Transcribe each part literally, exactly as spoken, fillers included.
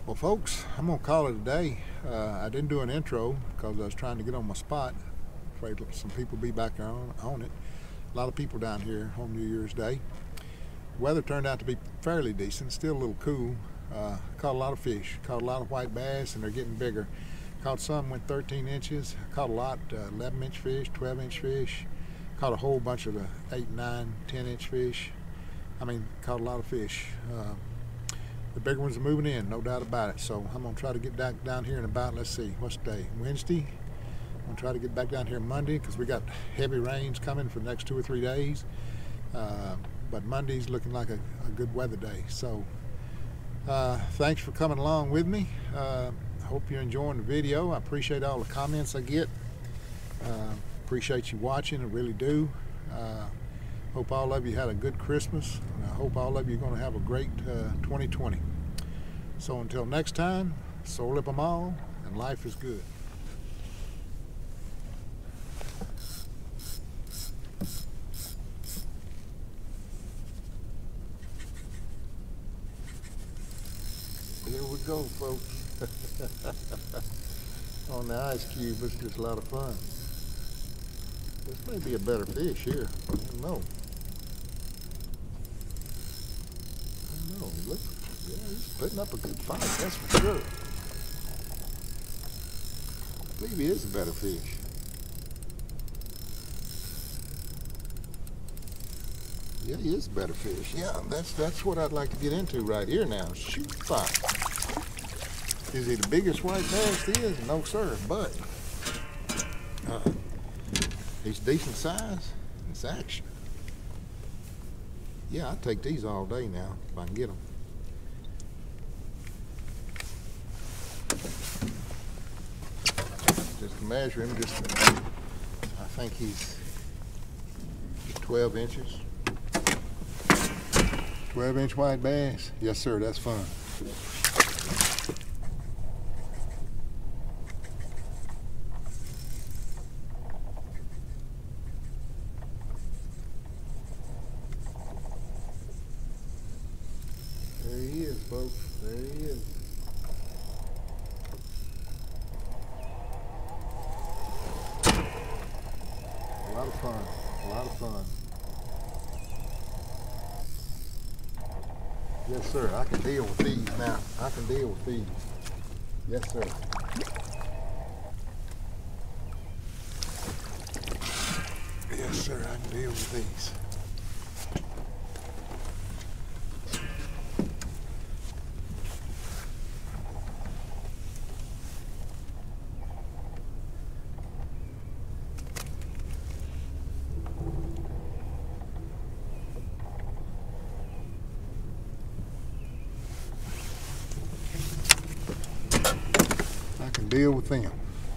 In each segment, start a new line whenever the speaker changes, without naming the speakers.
Well, folks, I'm gonna call it a day. Uh, I didn't do an intro because I was trying to get on my spot. Afraid some people be back there on, on it. A lot of people down here on New Year's Day. Weather turned out to be fairly decent, still a little cool. Uh, caught a lot of fish, caught a lot of white bass, and they're getting bigger. Caught some went thirteen inches. Caught a lot, uh, eleven inch fish, twelve inch fish. Caught a whole bunch of the eight, nine, ten inch fish. I mean, caught a lot of fish. Uh, the bigger ones are moving in, no doubt about it. So I'm gonna try to get back down here in about, let's see, what's the day? Wednesday. I'm gonna try to get back down here Monday because we got heavy rains coming for the next two or three days. Uh, but Monday's looking like a, a good weather day. So uh, thanks for coming along with me. Uh, I hope you're enjoying the video. I appreciate all the comments I get. Uh, appreciate you watching, I really do. Uh, hope all of you had a good Christmas, and I hope all of you are going to have a great uh, twenty twenty. So until next time, so lip 'em all, and life is good. Here we go, folks. On the ice cube, it's just a lot of fun. This may be a better fish here. I don't know. I don't know. He looks, yeah, he's putting up a good fight, that's for sure. I believe he is a better fish. Yeah, he is a better fish. Yeah, that's that's what I'd like to get into right here now. Shoot fight. Is he the biggest white bass there is? No, sir, but uh, he's decent size. It's action. Yeah, I'd take these all day now if I can get them. Just to measure him, just to, I think he's twelve inches. twelve inch white bass. Yes, sir, that's fun. There he is, folks. There he is. A lot of fun. A lot of fun. Yes, sir. I can deal with these now. I can deal with these. Yes, sir. Yes, sir. I can deal with these. I can deal with them.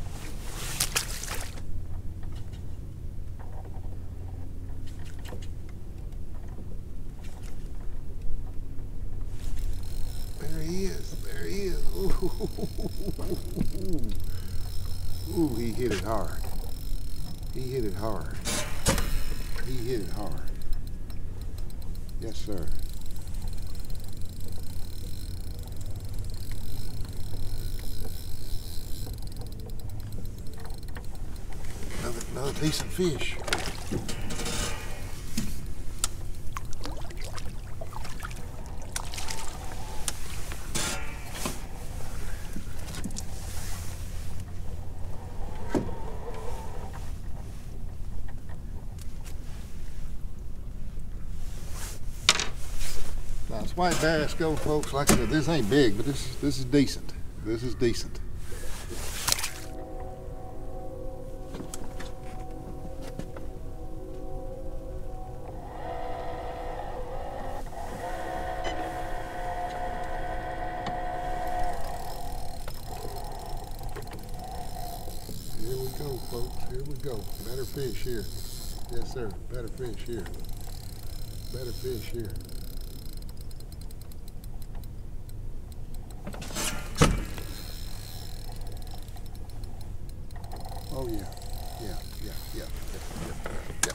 There he is. There he is. Ooh, Ooh, he hit it hard. He hit it hard. He hit it hard. Yes, sir. Another, another decent fish. Now, as white bass go, folks, like I said, this ain't big, but this this is decent. This is decent. Here we go, folks. Here we go. Better fish here. Yes, sir. Better fish here. Better fish here. Oh yeah. Yeah, yeah, yeah, yeah, yeah, yeah.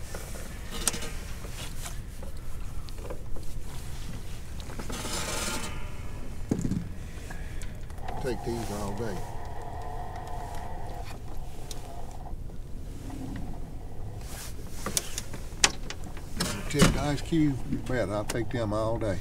I'll take these all day. Tict ice cube, you bet, I'll take them all day.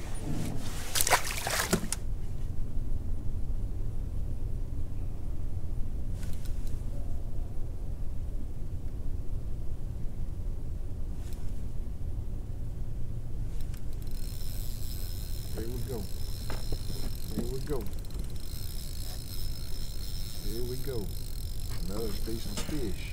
Here we go. Here we go. Here we go. Another decent fish.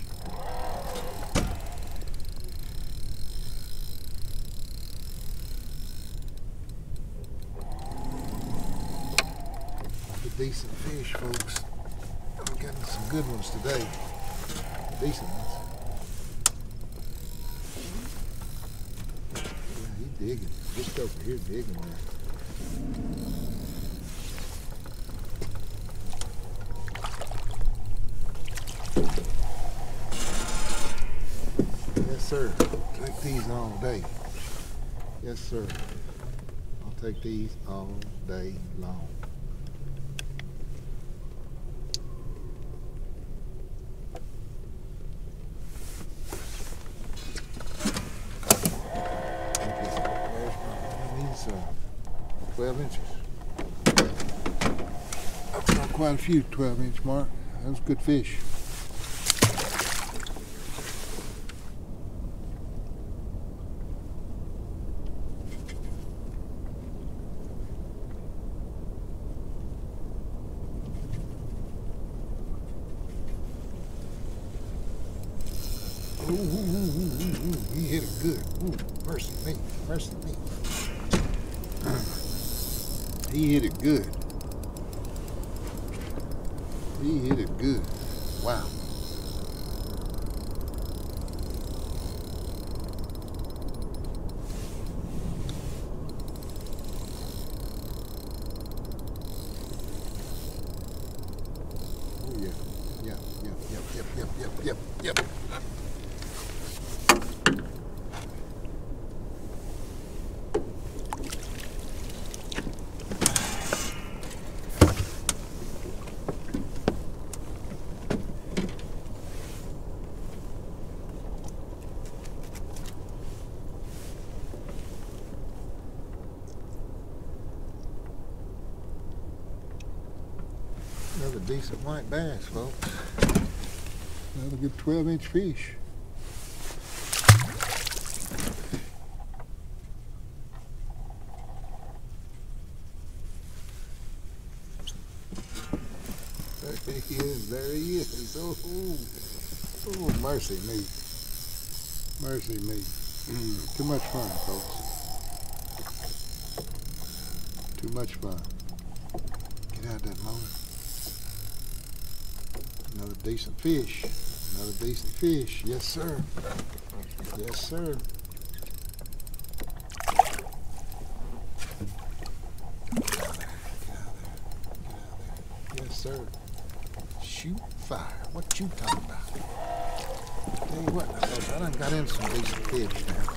Decent fish, folks. I'm getting some good ones today. Decent ones. Yeah, he's digging. Just over here digging there. Yes, sir. Take these all day. Yes, sir. I'll take these all day long. twelve inches. I've got quite a few twelve inch mark. That was good fish. Ooh, ooh, ooh, ooh, ooh, ooh. He hit it good. Ooh, mercy me, mercy me. He hit it good. He hit it good. Wow. Oh yeah. Yeah, yeah, yep, yep, yep, yep, yep, yep. Another decent white bass, folks. Another good twelve inch fish. There he is, there he is. Oh, oh, oh mercy me. Mercy me. Mm, too much fun, folks. Too much fun. Get out of that motor. Another decent fish. Another decent fish. Yes, sir. Yes, sir. Get out there. Get out there. Get out there. Yes, sir. Shoot fire. What you talking about? Tell you what, folks, I done got in some decent fish now.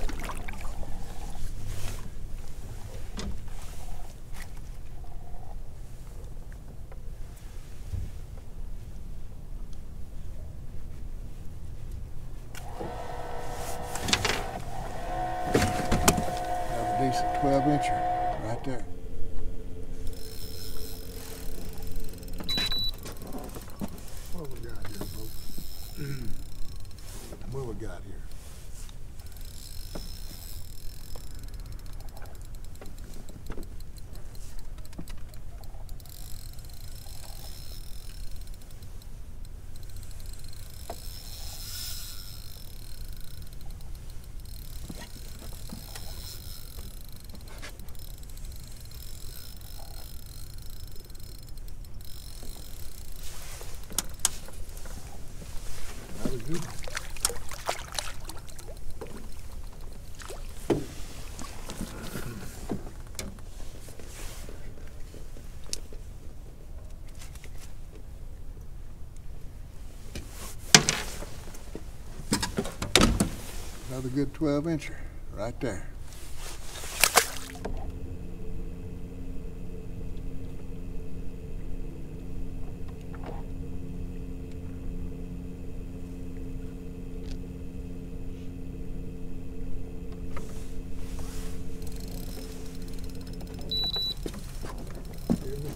Decent twelve incher right there. What we got here, folks? What we got here? Good. Another good twelve incher right there.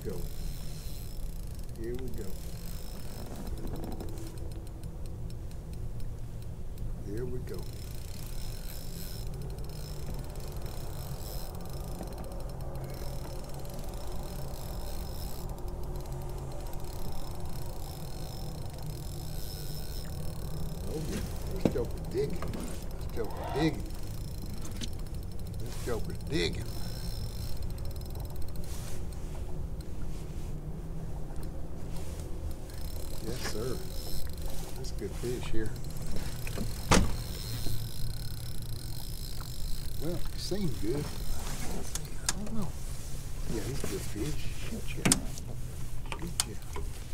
go. Here we go. Here we go. Oh yeah, this joker's digging. This joker's digging. This joker's digging. Yes, sir. That's a good fish here. Well, he seems good. I don't know. Yeah, he's a good fish. Shoot ya. Shoot ya.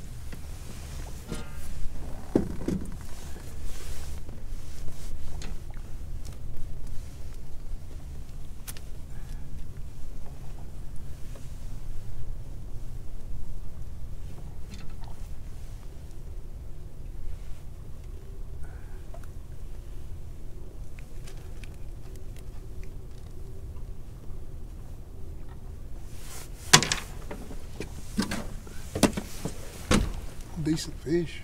Decent fish.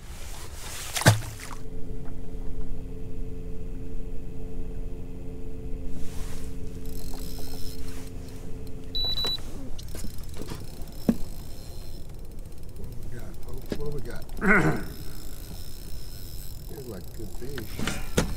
What we got, folks? What we got? Feels like a good fish.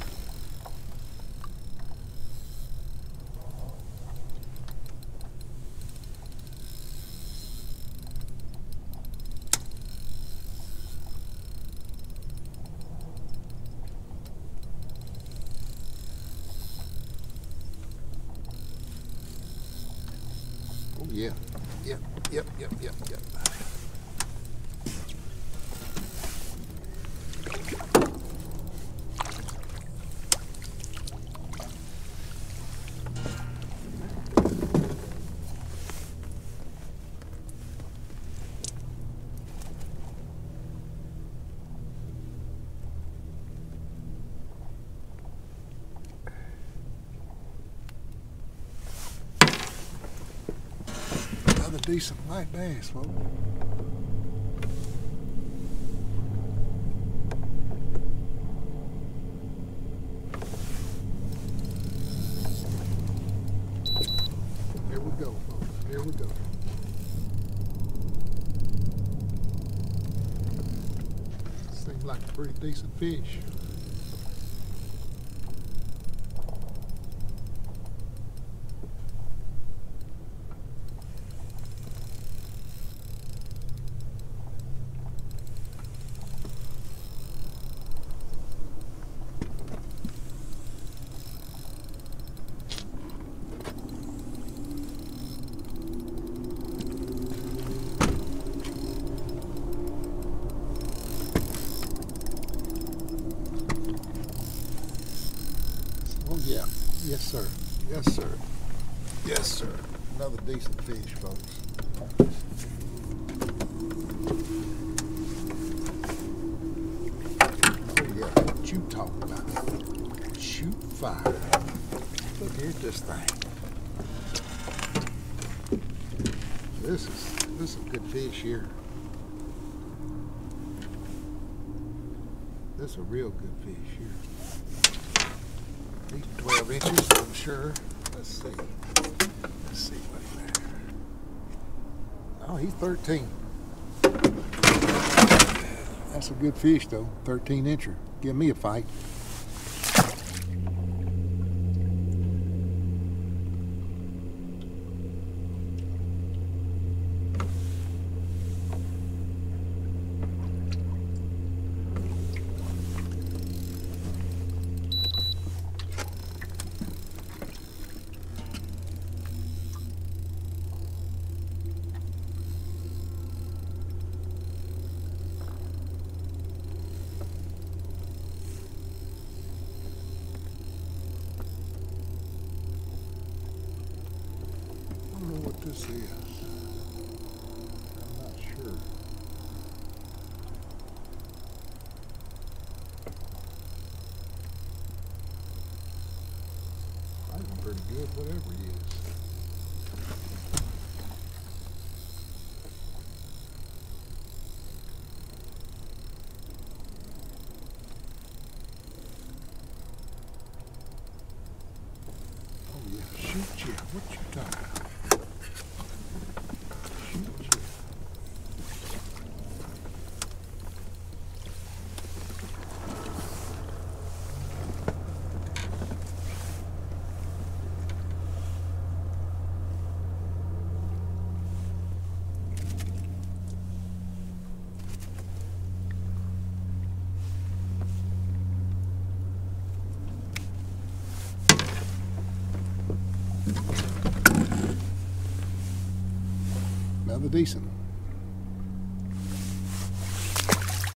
Oh yeah, yep, yep, yep, yep, yep. Another decent white bass, folks. Here we go, folks. Here we go. Seems like a pretty decent fish. Oh yeah, yes sir, yes sir, yes sir. Another decent fish, folks. Oh yeah, what you talking about? Shoot fire. Look here at this thing. This is this is a good fish here. This is a real good fish here. He's twelve inches, I'm sure. Let's see. Let's see what he's there. Oh, he's thirteen. That's a good fish, though. thirteen incher. Give me a fight. I don't know what this is. I'm not sure. Fighting pretty good, whatever he is. decent.